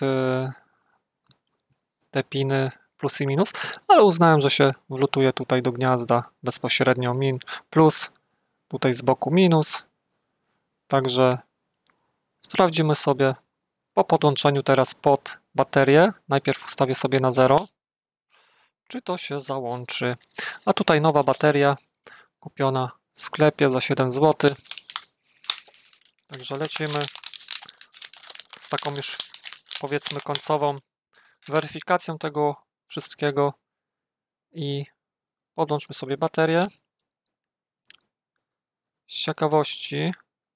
te piny plus i minus, ale uznałem, że się wlutuje tutaj do gniazda bezpośrednio min plus, tutaj z boku minus. Także sprawdzimy sobie po podłączeniu teraz pod baterię. Najpierw ustawię sobie na zero. Czy to się załączy? A tutaj nowa bateria kupiona w sklepie za siedem złotych. Także lecimy z taką już, powiedzmy, końcową weryfikacją tego wszystkiego i podłączmy sobie baterię. Z ciekawości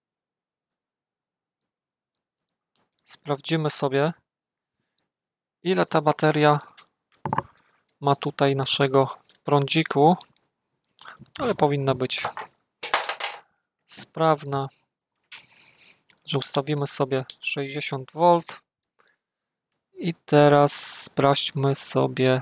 sprawdzimy sobie, ile ta bateria ma tutaj naszego prądziku, ale powinna być sprawna, że ustawimy sobie sześćdziesiąt wolt i teraz sprawdźmy sobie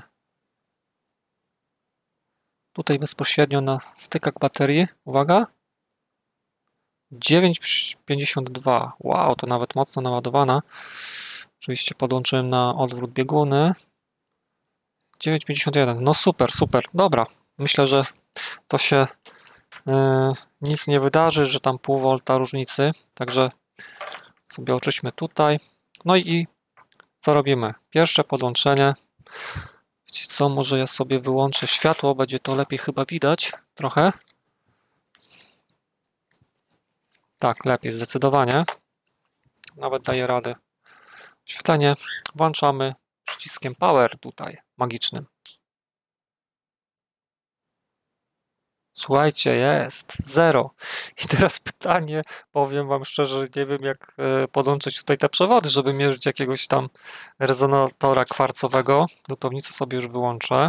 tutaj bezpośrednio na stykach baterii. Uwaga, dziewięć przecinek pięćdziesiąt dwa. Wow, to nawet mocno naładowana. Oczywiście podłączyłem na odwrót bieguny. dziewięć przecinek pięćdziesiąt jeden. No super, super. Dobra. Myślę, że to się yy, nic nie wydarzy, że tam pół volta różnicy. Także sobie oczyśmy tutaj. No i, i co robimy? Pierwsze podłączenie. Wiecie co, może ja sobie wyłączę światło, będzie to lepiej chyba widać trochę. Tak, lepiej, zdecydowanie. Nawet daje radę. Oświetlenie włączamy przyciskiem Power tutaj, magicznym. Słuchajcie, jest zero. I teraz pytanie, powiem wam szczerze, nie wiem jak podłączyć tutaj te przewody, żeby mierzyć jakiegoś tam rezonatora kwarcowego. Lutownicę sobie już wyłączę.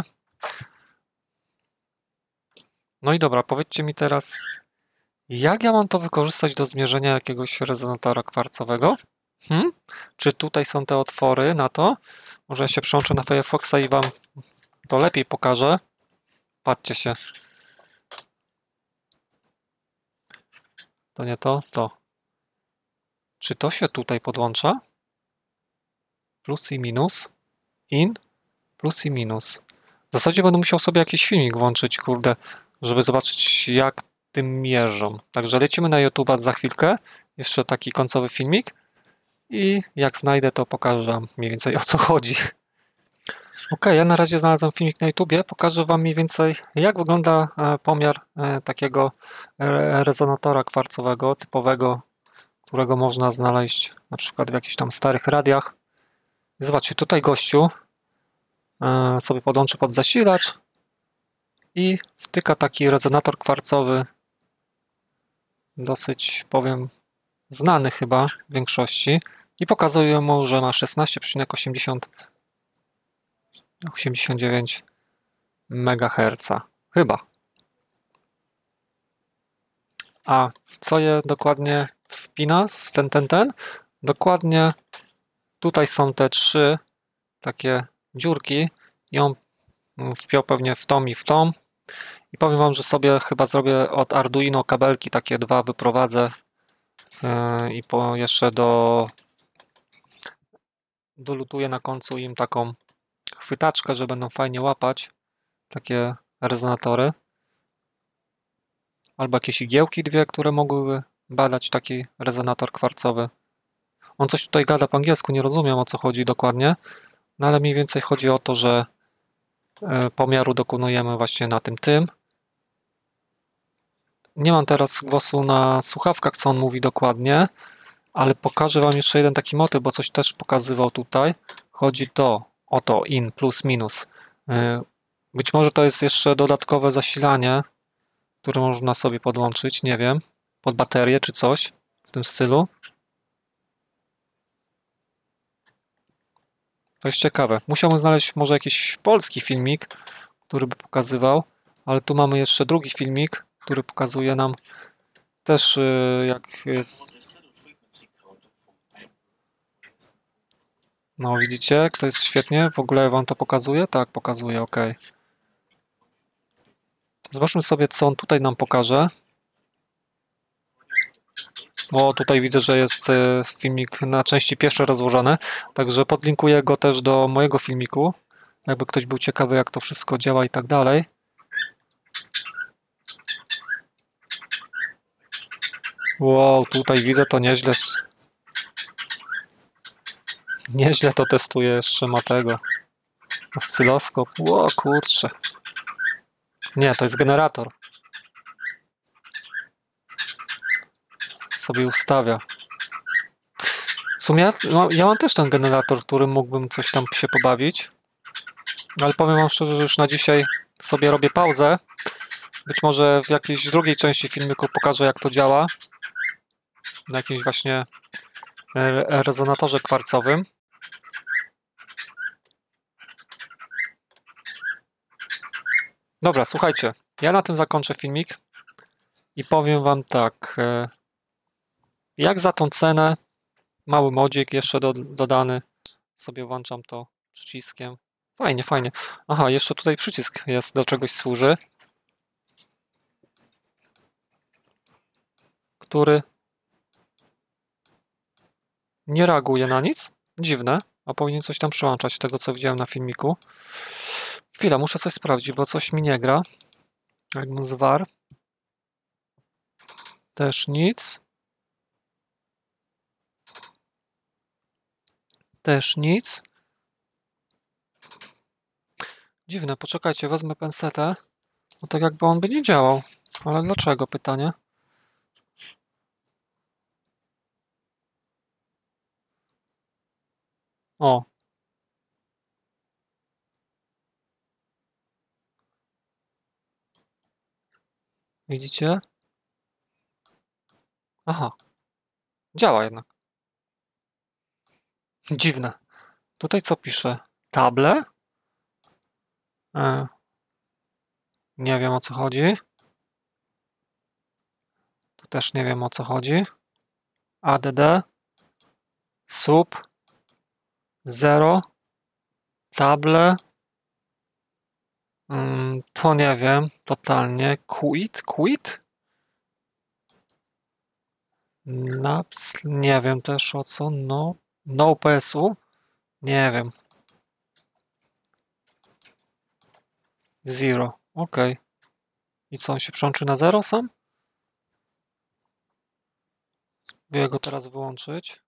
No i dobra, powiedzcie mi teraz, jak ja mam to wykorzystać do zmierzenia jakiegoś rezonatora kwarcowego? Hmm? Czy tutaj są te otwory na to? Może ja się przełączę na Firefoxa i wam to lepiej pokażę. Patrzcie się. To nie to, to. Czy to się tutaj podłącza? Plus i minus. In, plus i minus. W zasadzie będę musiał sobie jakiś filmik włączyć, kurde, żeby zobaczyć, jak tym mierzą. Także lecimy na YouTube'a za chwilkę. Jeszcze taki końcowy filmik. I jak znajdę, to pokażę wam mniej więcej, o co chodzi. Ok, ja na razie znalazłem filmik na YouTubie. Pokażę wam mniej więcej, jak wygląda pomiar takiego rezonatora kwarcowego, typowego, którego można znaleźć na przykład w jakichś tam starych radiach. Zobaczcie, tutaj gościu sobie podłączy pod zasilacz i wtyka taki rezonator kwarcowy, dosyć, powiem, znany chyba w większości, i pokazuje mu, że ma szesnaście przecinek osiemdziesiąt dziewięć megaherca. Chyba. A w co je dokładnie wpina? W ten, ten, ten? Dokładnie tutaj są te trzy takie dziurki i on wpiął pewnie w tą i w tą. I powiem wam, że sobie chyba zrobię od Arduino kabelki takie dwa wyprowadzę yy, i po jeszcze do dolutuję na końcu im taką chwytaczkę, że będą fajnie łapać takie rezonatory. Albo jakieś igiełki dwie, które mogłyby badać taki rezonator kwarcowy. On coś tutaj gada po angielsku, nie rozumiem, o co chodzi dokładnie, no ale mniej więcej chodzi o to, że pomiaru dokonujemy właśnie na tym tym. Nie mam teraz głosu na słuchawkach, co on mówi dokładnie, ale pokażę wam jeszcze jeden taki motyw, bo coś też pokazywał tutaj. Chodzi to o to in plus minus. Być może to jest jeszcze dodatkowe zasilanie, które można sobie podłączyć, nie wiem, pod baterię czy coś w tym stylu. To jest ciekawe. Musiałbym znaleźć może jakiś polski filmik, który by pokazywał, ale tu mamy jeszcze drugi filmik, który pokazuje nam też, jak jest. No widzicie, jak to jest świetnie. W ogóle wam to pokazuje? Tak, pokazuje, ok. Zobaczmy sobie, co on tutaj nam pokaże. Bo tutaj widzę, że jest filmik na części pierwsze rozłożony, także podlinkuję go też do mojego filmiku, jakby ktoś był ciekawy, jak to wszystko działa i tak dalej. Wow, tutaj widzę to nieźle. Nieźle to testuje, jeszcze ma tego. Oscyloskop. Ło, kurczę. Nie, to jest generator. Sobie ustawia. W sumie ja, ja mam też ten generator, którym mógłbym coś tam się pobawić. Ale powiem wam szczerze, że już na dzisiaj sobie robię pauzę. Być może w jakiejś drugiej części filmiku pokażę, jak to działa. Na jakimś właśnie rezonatorze kwarcowym. Dobra, słuchajcie, ja na tym zakończę filmik i powiem wam tak, jak za tą cenę, mały modzik jeszcze do, dodany, sobie włączam to przyciskiem. Fajnie, fajnie. Aha, jeszcze tutaj przycisk jest, do czegoś służy, który nie reaguje na nic. Dziwne, a powinien coś tam przyłączać z tego, co widziałem na filmiku. Chwila, muszę coś sprawdzić, bo coś mi nie gra. Jakbym zwarł. Też nic. Też nic. Dziwne, poczekajcie, wezmę pensetę. No tak jakby on by nie działał. Ale dlaczego, pytanie? O. Widzicie? Aha. Działa jednak. Dziwne. Tutaj co pisze? Table? E. Nie wiem, o co chodzi. Tu też nie wiem, o co chodzi. add. Sub. Zero. Table. Mm, to nie wiem. Totalnie. Quit? Quit? Naps? Nie wiem też o co. No. No P S U? Nie wiem. Zero. Ok. I co, on się przełączy na zero sam? Spróbuję go teraz wyłączyć.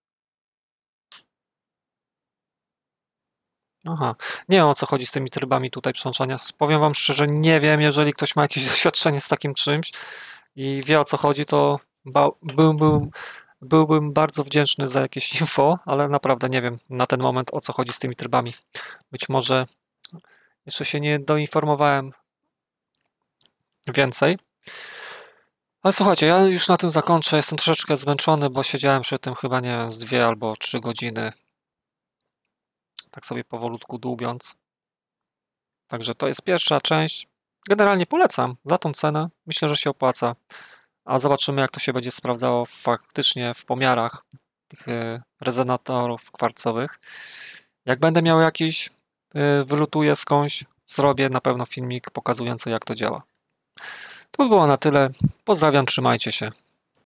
Aha. Nie wiem, o co chodzi z tymi trybami tutaj przełączania. Powiem wam szczerze, nie wiem, jeżeli ktoś ma jakieś doświadczenie z takim czymś i wie, o co chodzi, to byłbym, byłbym bardzo wdzięczny za jakieś info, ale naprawdę nie wiem na ten moment, o co chodzi z tymi trybami. Być może jeszcze się nie doinformowałem więcej. Ale słuchajcie, ja już na tym zakończę. Jestem troszeczkę zmęczony, bo siedziałem przy tym chyba, nie wiem, z dwie albo trzy godziny. Tak sobie powolutku dłubiąc. Także to jest pierwsza część. Generalnie polecam. Za tą cenę myślę, że się opłaca. A zobaczymy, jak to się będzie sprawdzało faktycznie w pomiarach tych rezonatorów kwarcowych. Jak będę miał jakiś, wylutuję skądś, zrobię na pewno filmik pokazujący, jak to działa. To by było na tyle. Pozdrawiam, trzymajcie się.